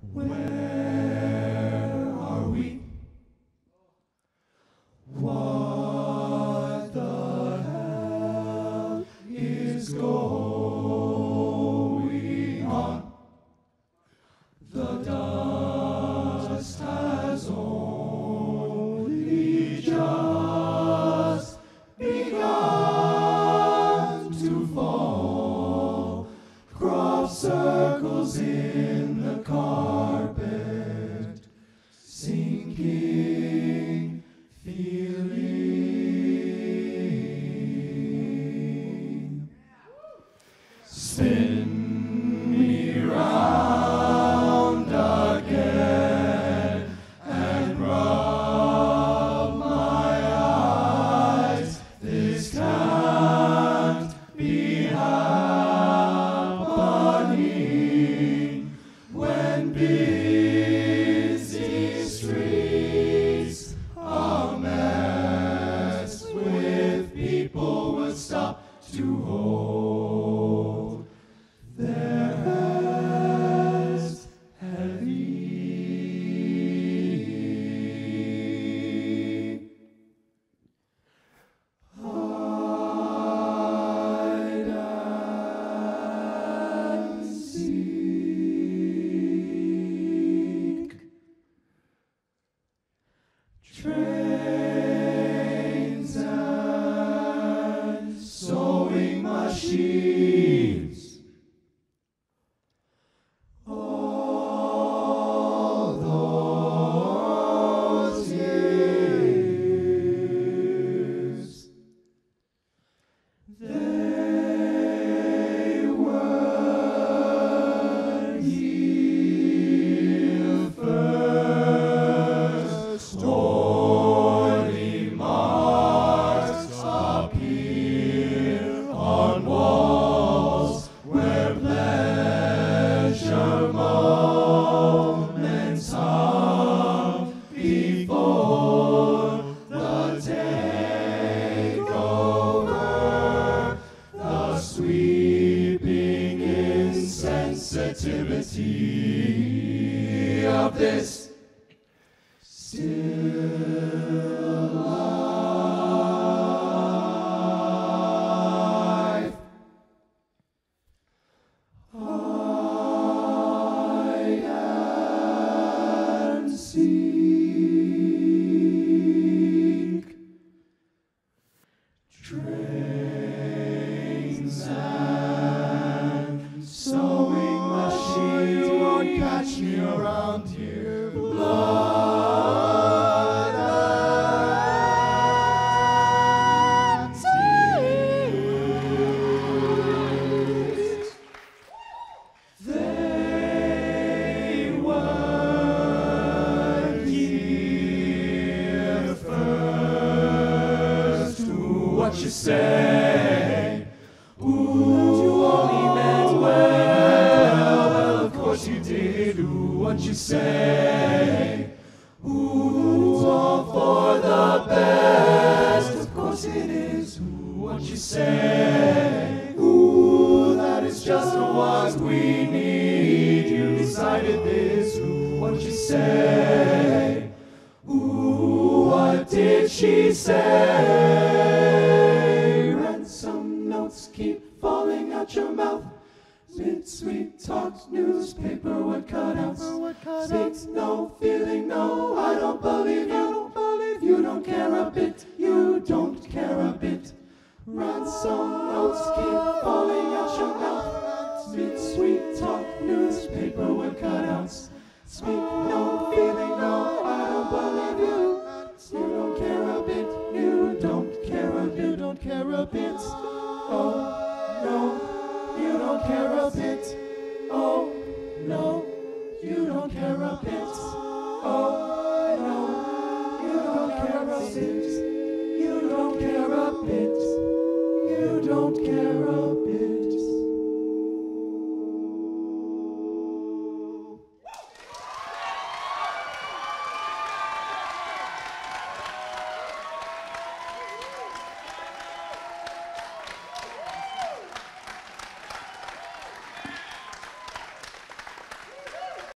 Where are we? What the hell is going on? The dust has only just begun to fall. Crop circles in the carpet, sinking feeling. Spin me round again and rub my eyes. This can't be happening when busy streets, a mess with people, would stop to hold their heads heavy. Hide and seek. Trains and sewing machines. All those years, they were here first. Holy marks appear on walls where pleasure moments hung before the takeover. The sweeping insensitivity of this still life. Hide and seek. Trains and sewing machines won't catch me around here. Blood and tears. They were here first. What you say? Ooh, you only meant well, of course you did. Ooh, what you say? Ooh, all for the best, of course it is. Ooh, what you say? Ooh, that is just what we need. You decided this. Ooh, what you say? Ooh, what did she say? Ransom notes keep falling out your mouth. Mid-sweet talk, newspaper would cut out. Speaks no feeling, no, I don't believe you. You don't care a bit, you don't care a bit. Ransom notes keep falling out your mouth. Mid-sweet talk, newspaper would cut out. Speak no feeling, no, I don't believe you. You don't care a bit, you don't care a bit, you don't care a bit.